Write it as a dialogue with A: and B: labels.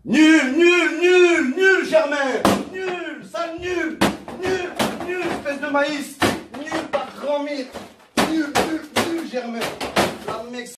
A: Nul, Germain. Nul, sale nul. Nul, espèce de maïs. Nul, pas grand mire. Nul, Germain. La mec